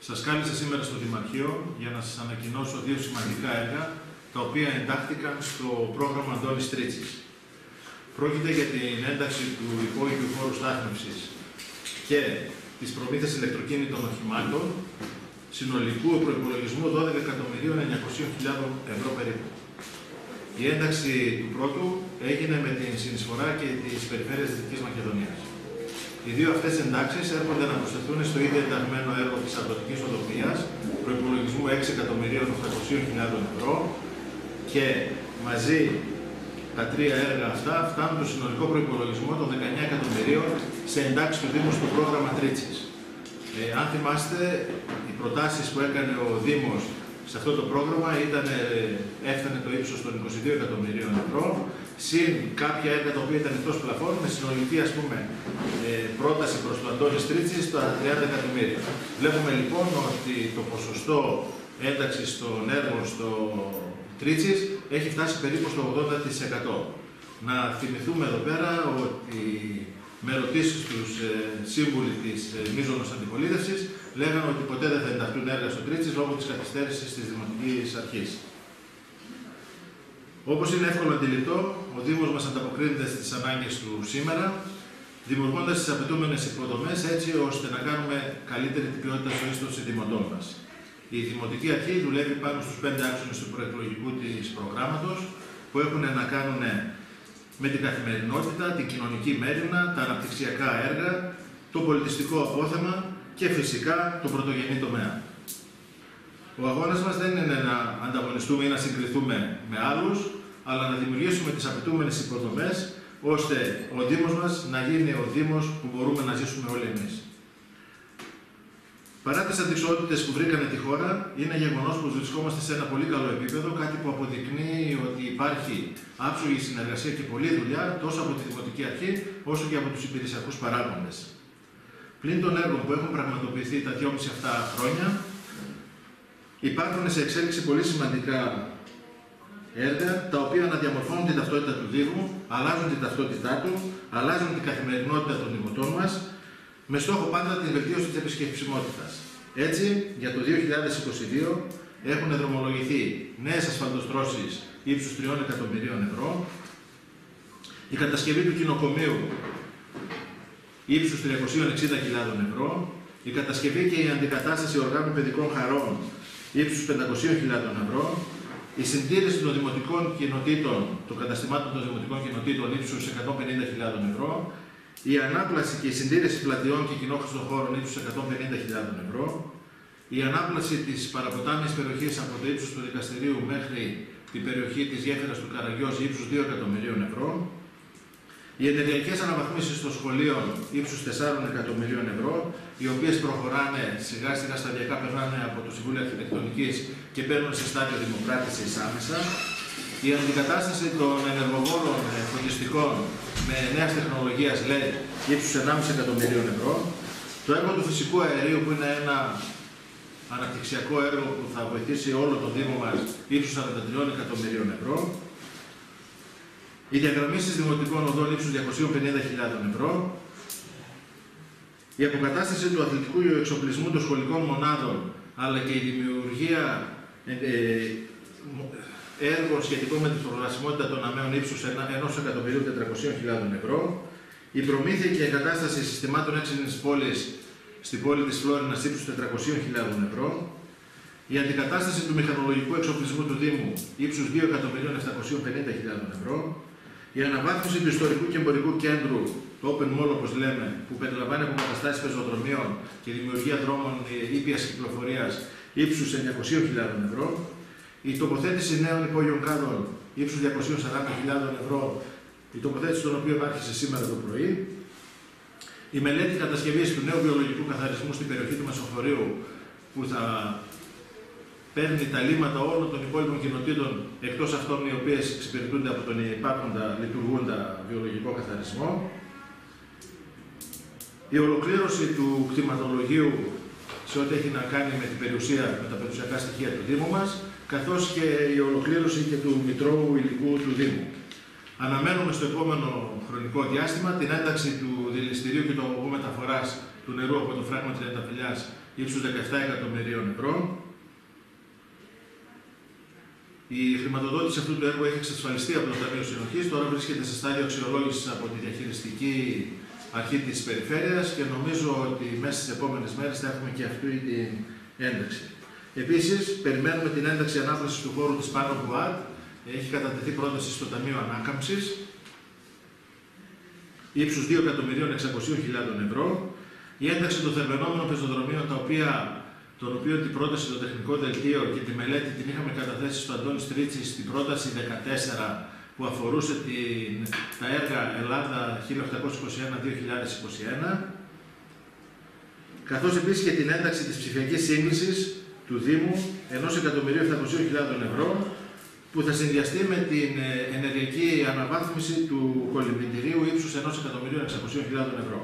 Σας κάλεσα σήμερα στο Δημαρχείο για να σας ανακοινώσω δύο σημαντικά έργα τα οποία εντάχθηκαν στο πρόγραμμα Αντώνης Τρίτσης. Πρόκειται για την ένταξη του υπόγειου χώρου στάθμευσης και της προμήθειας ηλεκτροκίνητων οχημάτων συνολικού προϋπολογισμού 12.900.000 ευρώ περίπου. Η ένταξη του πρώτου έγινε με την συνεισφορά και της Περιφέρειας Δυτικής Μακεδονίας. Οι δύο αυτές εντάξεις έρχονται να προσθεθούν στο ήδη ενταγμένο έργο της αγροτικής οδοποιίας προϋπολογισμού 6.800.000 ευρώ και μαζί τα τρία έργα αυτά φτάνουν το συνολικό προϋπολογισμό των 19 εκατομμυρίων σε εντάξει του Δήμου στο πρόγραμμα Τρίτσης. Αν θυμάστε, οι προτάσεις που έκανε ο Δήμος σε αυτό το πρόγραμμα έφτανε το ύψος των 22 εκατομμυρίων ευρώ, συν κάποια έργα τα οποία ήταν εκτός πλαφών, με συνολική πρόταση προς το Αντώνης Τρίτσης τα 30 εκατομμύρια. Βλέπουμε λοιπόν ότι το ποσοστό ένταξης των έργων στο Τρίτσης έχει φτάσει περίπου στο 80%. Να θυμηθούμε εδώ πέρα ότι με ερωτήσεις τους σύμβουλοι της μείζωνος αντιπολίτευσης λέγανε ότι ποτέ δεν θα ενταχθούν έργα στο Τρίτσης λόγω της καθυστέρησης της Δημοτικής Αρχής. Όπως είναι εύκολο αντιληπτό, ο Δήμος μας ανταποκρίνεται στις ανάγκες του σήμερα, δημιουργώντας τις απαιτούμενες υποδομές έτσι ώστε να κάνουμε καλύτερη την ποιότητα ζωής των συντημοτών μας. Η Δημοτική Αρχή δουλεύει πάνω στους 5 άξονες του προεκλογικού της προγράμματος που έχουν να κάνουν με την καθημερινότητα, την κοινωνική μέριμνα, τα αναπτυξιακά έργα, το πολιτιστικό απόθεμα και φυσικά το πρωτογενή τομέα. Ο αγώνας μας δεν είναι να ανταγωνιστούμε ή να συγκριθούμε με άλλους, αλλά να δημιουργήσουμε τις απαιτούμενες υποδομές, ώστε ο Δήμος μας να γίνει ο Δήμος που μπορούμε να ζήσουμε όλοι εμείς. Παρά τις αντιξοότητες που βρήκανε τη χώρα, είναι γεγονός πως βρισκόμαστε σε ένα πολύ καλό επίπεδο, κάτι που αποδεικνύει ότι υπάρχει άψογη συνεργασία και πολλή δουλειά τόσο από τη Δημοτική Αρχή όσο και από τους υπηρεσιακούς παράγοντες. Πλην των έργων που έχουν πραγματοποιηθεί τα 2,5 αυτά χρόνια, υπάρχουν σε εξέλιξη πολύ σημαντικά έργα τα οποία αναδιαμορφώνουν την ταυτότητα του Δήμου, αλλάζουν την ταυτότητά του, αλλάζουν την καθημερινότητα των δημοτών μας, με στόχο πάντα την βελτίωση της επισκεψιμότητας. Έτσι, για το 2022 έχουν δρομολογηθεί νέες ασφαλτοστρώσεις ύψους 3 εκατομμυρίων ευρώ, η κατασκευή του κοινοκομείου ύψους 360.000 ευρώ, η κατασκευή και η αντικατάσταση οργάνων παιδικών χαρών ύψους 500.000 ευρώ, η συντήρηση των δημοτικών κοινοτήτων, των καταστημάτων των δημοτικών κοινοτήτων ύψους 150.000 ευρώ, η ανάπλαση και η συντήρηση πλατιών και κοινόχρηστων χώρων ύψους 150.000 ευρώ, η ανάπλαση της παραποτάμιας περιοχής από το ύψος του δικαστηρίου μέχρι την περιοχή της γέφυρας του Καραγιώζη ύψους 2 εκατομμυρίων ευρώ, οι ενεργειακές αναβαθμίσεις των σχολείων ύψους 4 εκατομμυρίων ευρώ, οι οποίες προχωράνε σιγά σιγά σταδιακά, περνάνε από το Συμβούλιο Αρχιτεκτονικής και παίρνουν σε στάδιο δημοκράτησης άμεσα, η αντικατάσταση των ενεργοβόρων φωτιστικών με νέας τεχνολογίας LED ύψους 1,5 εκατομμυρίων ευρώ, το έργο του φυσικού αερίου που είναι ένα αναπτυξιακό έργο που θα βοηθήσει όλο το Δήμο μας ύψους 43 εκατομμυρίων ευρώ, οι διαγραμμίσεις δημοτικών οδών ύψους 250.000 ευρώ, η αποκατάσταση του αθλητικού εξοπλισμού των σχολικών μονάδων, αλλά και η δημιουργία έργων σχετικών με την προγραμματικότητα των αμαίων ύψους 1.400.000 ευρώ, η προμήθεια και εγκατάσταση συστημάτων έξυπνης πόλης στην πόλη της Φλόρινας ύψους 400.000 ευρώ, η αντικατάσταση του μηχανολογικού εξοπλισμού του Δήμου ύψους 2.750.000 ευρώ, η αναβάθμιση του ιστορικού και εμπορικού κέντρου, το Open Mall όπως λέμε, που περιλαμβάνει αποκαταστάσεις πεζοδρομίων και δημιουργία δρόμων ήπιας κυκλοφορίας ύψους 900.000 ευρώ, η τοποθέτηση νέων υπόγειων κάδων ύψους 240.000 ευρώ, η τοποθέτηση των οποίων άρχισε σήμερα το πρωί, η μελέτη κατασκευής του νέου βιολογικού καθαρισμού στην περιοχή του Μεσοφορείου, που θα παίρνει τα λίμματα όλων των υπόλοιπων κοινοτήτων, εκτός αυτών οι οποίες εξυπηρετούνται από τον υπάρχοντα λειτουργούντα βιολογικό καθαρισμό, η ολοκλήρωση του κτηματολογίου σε ό,τι έχει να κάνει με την περιουσία, με τα περιουσιακά στοιχεία του Δήμου μας, καθώς και η ολοκλήρωση και του μητρώου υλικού του Δήμου. Αναμένουμε στο επόμενο χρονικό διάστημα την ένταξη του δηληστηρίου και του αγωγού μεταφοράς του νερού από το φράγμα της Λενταφυλιάς ύψους 17 εκατομμυρίων ευρώ. Η χρηματοδότηση αυτού του έργου έχει εξασφαλιστεί από το Ταμείο Συνοχής, τώρα βρίσκεται σε στάδιο αξιολόγησης από τη διαχειριστική αρχή της περιφέρειας και νομίζω ότι μέσα στις επόμενες μέρες θα έχουμε και αυτή την ένταξη. Επίσης, περιμένουμε την ένταξη ανάπλασης του χώρου της Πάνω Κουάτ. Έχει κατατεθεί πρόταση στο Ταμείο Ανάκαμψης, ύψους 2.600.000 ευρώ. Η ένταξη των θερμενόμενων πεζοδρομίων, τον οποίο την πρόταση στο τεχνικό δελτίο και τη μελέτη την είχαμε καταθέσει στο Αντώνη Στρίτσι στην πρόταση 14 που αφορούσε τα έργα Ελλάδα 1821-2021, καθώς επίσης και την ένταξη της ψηφιακής σύγκλησης του Δήμου 1.700.000 ευρώ, που θα συνδυαστεί με την ενεργειακή αναβάθμιση του κολυμβητηρίου ύψους 1.600.000 ευρώ.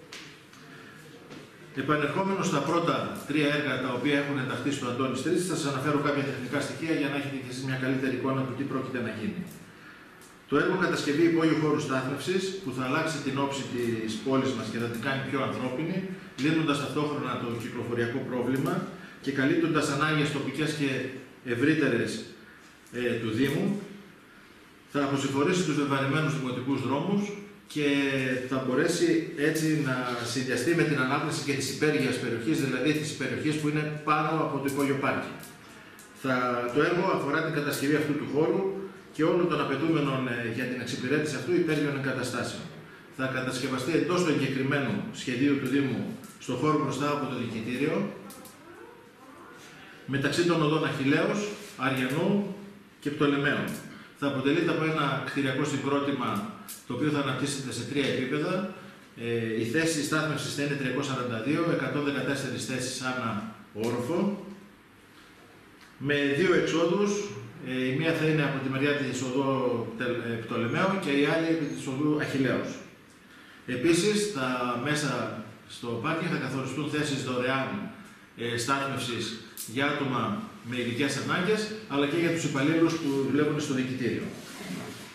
Επανερχόμενος στα πρώτα τρία έργα τα οποία έχουν ενταχθεί στο Αντώνη Στρίτσι, θα σας αναφέρω κάποια τεχνικά στοιχεία για να έχετε και εσείς μια καλύτερη εικόνα του τι πρόκειται να γίνει. Το έργο κατασκευή υπόγειου χώρου στάθμευσης, που θα αλλάξει την όψη της πόλης μας και θα την κάνει πιο ανθρώπινη, λύνοντας ταυτόχρονα το κυκλοφοριακό πρόβλημα και καλύπτοντας ανάγκες τοπικές και ευρύτερες του Δήμου, θα αποσυμφορήσει τους βεβαρημένους δημοτικούς δρόμους και θα μπορέσει έτσι να συνδυαστεί με την ανάπτυξη και της υπέργειας περιοχής, δηλαδή της περιοχής που είναι πάνω από το υπόγειο πάρκι. Το έργο αφορά την κατασκευή αυτού του χώρου και όλων των απαιτούμενων για την εξυπηρέτηση αυτού υπέργειων εγκαταστάσεων. Θα κατασκευαστεί εντός του εγκεκριμένου σχεδίου του Δήμου στον χώρο μπροστά από το Διοικητήριο, μεταξύ των οδών Αχιλλέως, Αριανού και Πτολεμαίων. Θα αποτελείται από ένα κτηριακό συγκρότημα το οποίο θα αναπτύσσεται σε τρία επίπεδα. Η θέση στάθμευσης θα είναι 342, 114 θέσεις ανά όροφο, με δύο εξόδους. Η μία θα είναι από τη μεριά της οδού Πτολεμαίων και η άλλη της οδού Αχιλλέως. Επίσης, μέσα στο πάρκινγκ θα καθοριστούν θέσεις δωρεάν στάθμευσης για άτομα με ειδικές ανάγκες, αλλά και για τους υπαλλήλους που δουλεύουν στο Διοικητήριο.